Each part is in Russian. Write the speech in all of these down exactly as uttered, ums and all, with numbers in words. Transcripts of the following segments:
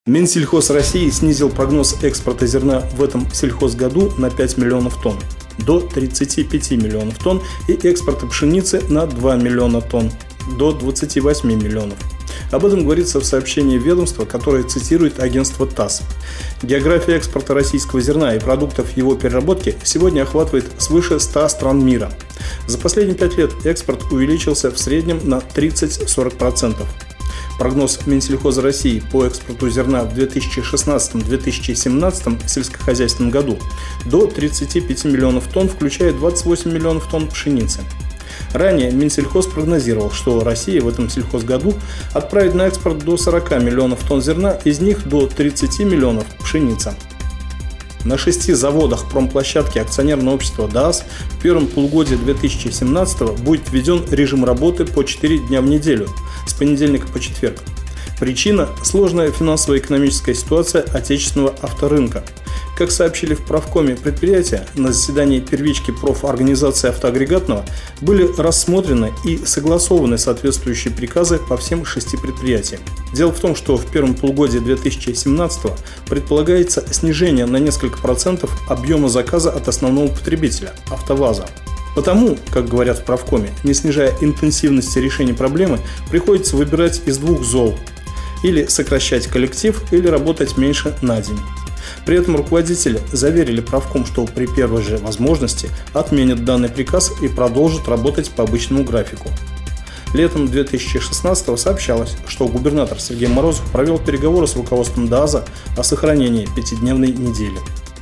Минсельхоз России снизил прогноз экспорта зерна в этом сельхозгоду на пять миллионов тонн до тридцати пяти миллионов тонн и экспорта пшеницы на два миллиона тонн до двадцати восьми миллионов. Об этом говорится в сообщении ведомства, которое цитирует агентство ТАСС. География экспорта российского зерна и продуктов его переработки сегодня охватывает свыше ста стран мира. За последние пять лет экспорт увеличился в среднем на тридцать-сорок процентов. Прогноз Минсельхоза России по экспорту зерна в две тысячи шестнадцатом — две тысячи семнадцатом сельскохозяйственном году до тридцати пяти миллионов тонн, включая двадцать восемь миллионов тонн пшеницы. Ранее Минсельхоз прогнозировал, что Россия в этом сельхозгоду отправит на экспорт до сорока миллионов тонн зерна, из них до тридцати миллионов пшеница. На шести заводах промплощадки акционерного общества ДААС в первом полугодии две тысячи семнадцатого будет введен режим работы по четыре дня в неделю, с понедельника по четверг. Причина – сложная финансово-экономическая ситуация отечественного авторынка. Как сообщили в правкоме предприятия, на заседании первички профорганизации автоагрегатного были рассмотрены и согласованы соответствующие приказы по всем шести предприятиям. Дело в том, что в первом полугодии две тысячи семнадцатого предполагается снижение на несколько процентов объема заказа от основного потребителя – АвтоВАЗа. Потому, как говорят в правкоме, не снижая интенсивности решения проблемы, приходится выбирать из двух зол – или сокращать коллектив, или работать меньше на день. При этом руководители заверили правком, что при первой же возможности отменят данный приказ и продолжат работать по обычному графику. Летом две тысячи шестнадцатого сообщалось, что губернатор Сергей Морозов провел переговоры с руководством ДААСа о сохранении пятидневной недели.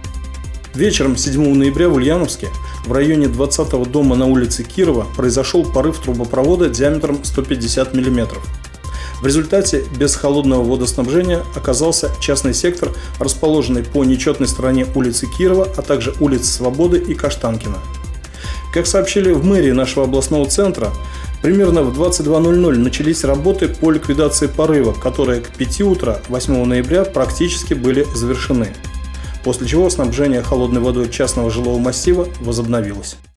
Вечером седьмого ноября в Ульяновске в районе двадцатого дома на улице Кирова произошел порыв трубопровода диаметром сто пятьдесят миллиметров. В результате без холодного водоснабжения оказался частный сектор, расположенный по нечетной стороне улицы Кирова, а также улиц Свободы и Каштанкина. Как сообщили в мэрии нашего областного центра, примерно в двадцать два ноль ноль начались работы по ликвидации порыва, которые к пяти утра восьмого ноября практически были завершены, после чего снабжение холодной водой частного жилого массива возобновилось.